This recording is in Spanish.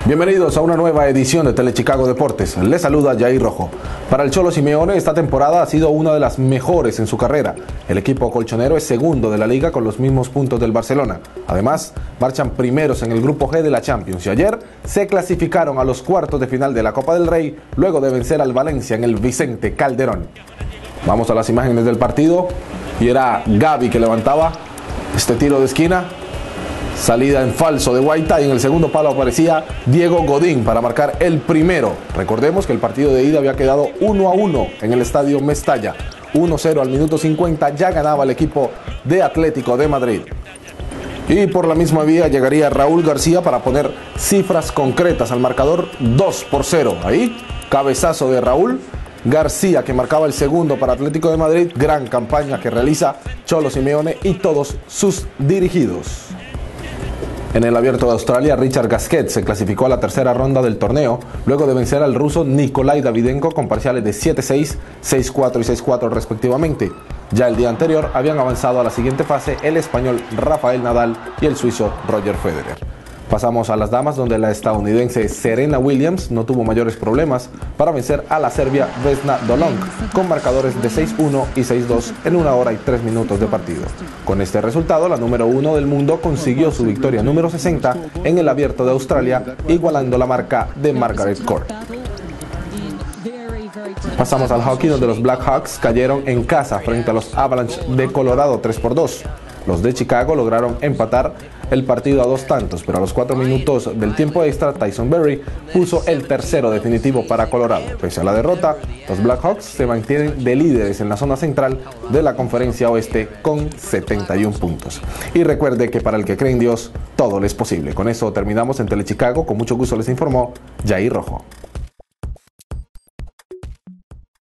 Bienvenidos a una nueva edición de Tele Chicago Deportes. Les saluda Jair Rojo. Para el Cholo Simeone, esta temporada ha sido una de las mejores en su carrera. El equipo colchonero es segundo de la liga con los mismos puntos del Barcelona. Además, marchan primeros en el grupo G de la Champions y ayer se clasificaron a los cuartos de final de la Copa del Rey luego de vencer al Valencia en el Vicente Calderón. Vamos a las imágenes del partido y era Gavi que levantaba este tiro de esquina. Salida en falso de Guaita y en el segundo palo aparecía Diego Godín para marcar el primero. Recordemos que el partido de ida había quedado 1-1 en el estadio Mestalla. 1-0 al minuto 50 ya ganaba el equipo de Atlético de Madrid. Y por la misma vía llegaría Raúl García para poner cifras concretas al marcador 2-0. Ahí, cabezazo de Raúl García que marcaba el segundo para Atlético de Madrid. Gran campaña que realiza Cholo Simeone y todos sus dirigidos. En el Abierto de Australia, Richard Gasquet se clasificó a la tercera ronda del torneo luego de vencer al ruso Nikolai Davydenko con parciales de 7-6, 6-4 y 6-4 respectivamente. Ya el día anterior habían avanzado a la siguiente fase el español Rafael Nadal y el suizo Roger Federer. Pasamos a las damas, donde la estadounidense Serena Williams no tuvo mayores problemas para vencer a la serbia Vesna Dolong con marcadores de 6-1 y 6-2 en 1 hora y 3 minutos de partido. Con este resultado, la número 1 del mundo consiguió su victoria número 60 en el Abierto de Australia, igualando la marca de Margaret Court. Pasamos al hockey, donde los Blackhawks cayeron en casa frente a los Avalanche de Colorado 3-2. Los de Chicago lograron empatar el partido a 2 tantos, pero a los 4 minutos del tiempo extra, Tyson Barrie puso el tercero definitivo para Colorado. Pese a la derrota, los Blackhawks se mantienen de líderes en la zona central de la Conferencia Oeste con 71 puntos. Y recuerde que para el que cree en Dios, todo le es posible. Con eso terminamos en Tele Chicago. Con mucho gusto les informó Jair Rojo.